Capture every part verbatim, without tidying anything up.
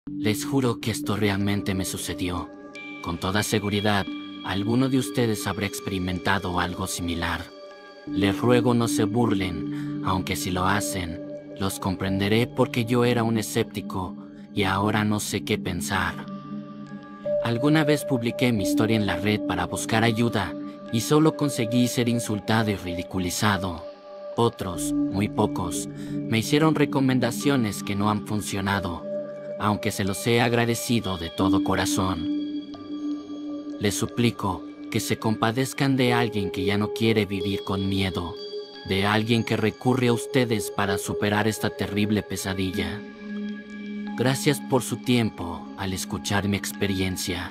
Les juro que esto realmente me sucedió. Con toda seguridad, alguno de ustedes habrá experimentado algo similar. Les ruego no se burlen, aunque si lo hacen, los comprenderé porque yo era un escéptico y ahora no sé qué pensar. Alguna vez publiqué mi historia en la red para buscar ayuda y solo conseguí ser insultado y ridiculizado. Otros, muy pocos, me hicieron recomendaciones que no han funcionado, aunque se los he agradecido de todo corazón. Les suplico que se compadezcan de alguien que ya no quiere vivir con miedo, de alguien que recurre a ustedes para superar esta terrible pesadilla. Gracias por su tiempo al escuchar mi experiencia.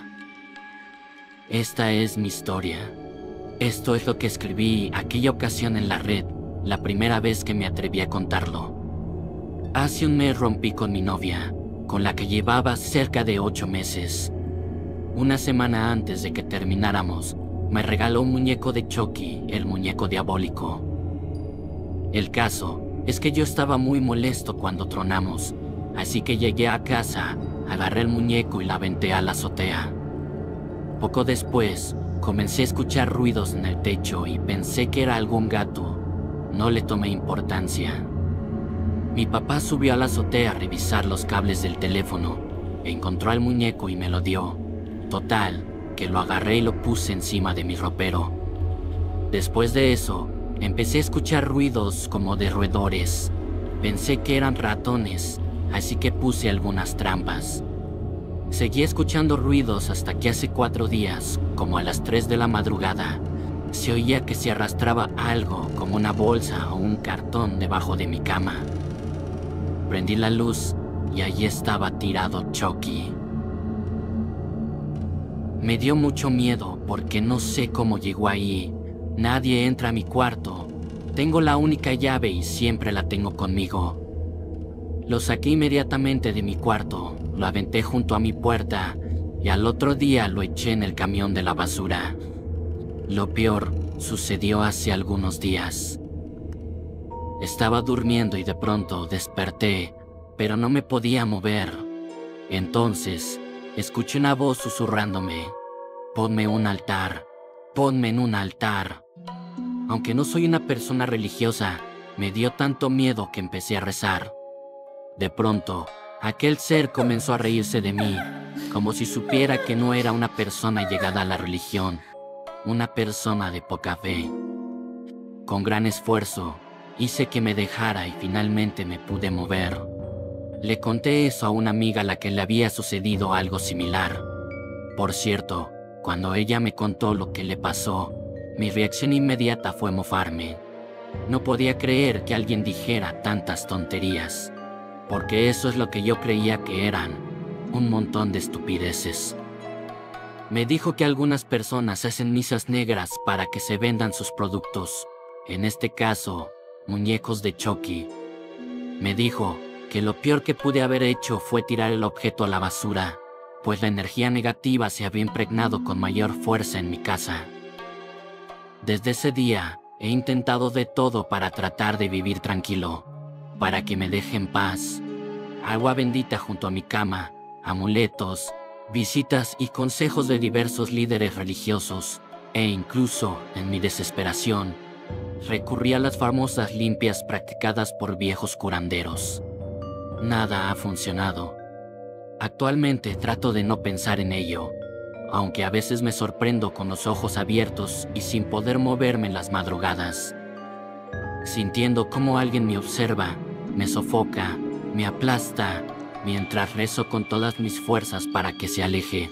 Esta es mi historia. Esto es lo que escribí aquella ocasión en la red, la primera vez que me atreví a contarlo. Hace un mes rompí con mi novia, con la que llevaba cerca de ocho meses. Una semana antes de que termináramos, me regaló un muñeco de Chucky, el muñeco diabólico. El caso es que yo estaba muy molesto cuando tronamos, así que llegué a casa, agarré el muñeco y la aventé a la azotea. Poco después, comencé a escuchar ruidos en el techo y pensé que era algún gato. No le tomé importancia. Mi papá subió a la azotea a revisar los cables del teléfono, encontró al muñeco y me lo dio. Total, que lo agarré y lo puse encima de mi ropero. Después de eso, empecé a escuchar ruidos como de roedores. Pensé que eran ratones, así que puse algunas trampas. Seguí escuchando ruidos hasta que hace cuatro días, como a las tres de la madrugada, se oía que se arrastraba algo como una bolsa o un cartón debajo de mi cama. Prendí la luz y allí estaba tirado Chucky. Me dio mucho miedo porque no sé cómo llegó ahí. Nadie entra a mi cuarto. Tengo la única llave y siempre la tengo conmigo. Lo saqué inmediatamente de mi cuarto, lo aventé junto a mi puerta y al otro día lo eché en el camión de la basura. Lo peor sucedió hace algunos días. Estaba durmiendo y de pronto desperté, pero no me podía mover. Entonces, escuché una voz susurrándome: ponme un altar, ponme en un altar. Aunque no soy una persona religiosa, me dio tanto miedo que empecé a rezar. De pronto, aquel ser comenzó a reírse de mí, como si supiera que no era una persona llegada a la religión, una persona de poca fe. Con gran esfuerzo, hice que me dejara y finalmente me pude mover. Le conté eso a una amiga a la que le había sucedido algo similar. Por cierto, cuando ella me contó lo que le pasó, mi reacción inmediata fue mofarme. No podía creer que alguien dijera tantas tonterías, porque eso es lo que yo creía que eran, un montón de estupideces. Me dijo que algunas personas hacen misas negras para que se vendan sus productos, en este caso, muñecos de Chucky. Me dijo que lo peor que pude haber hecho fue tirar el objeto a la basura, pues la energía negativa se había impregnado con mayor fuerza en mi casa. Desde ese día, he intentado de todo para tratar de vivir tranquilo, para que me deje en paz. Agua bendita junto a mi cama, amuletos, visitas y consejos de diversos líderes religiosos, e incluso, en mi desesperación, recurrí a las famosas limpias practicadas por viejos curanderos. Nada ha funcionado. Actualmente trato de no pensar en ello, aunque a veces me sorprendo con los ojos abiertos y sin poder moverme en las madrugadas, sintiendo cómo alguien me observa, me sofoca, me aplasta, mientras rezo con todas mis fuerzas para que se aleje.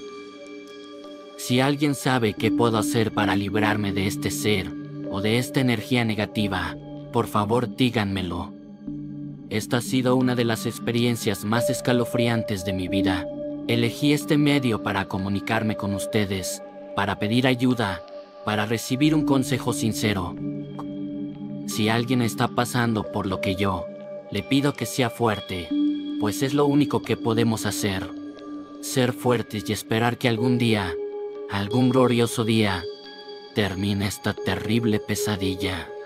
Si alguien sabe qué puedo hacer para librarme de este ser o de esta energía negativa, por favor díganmelo. Esta ha sido una de las experiencias más escalofriantes de mi vida. Elegí este medio para comunicarme con ustedes, para pedir ayuda, para recibir un consejo sincero. Si alguien está pasando por lo que yo, le pido que sea fuerte, pues es lo único que podemos hacer. Ser fuertes y esperar que algún día, algún glorioso día, termine esta terrible pesadilla.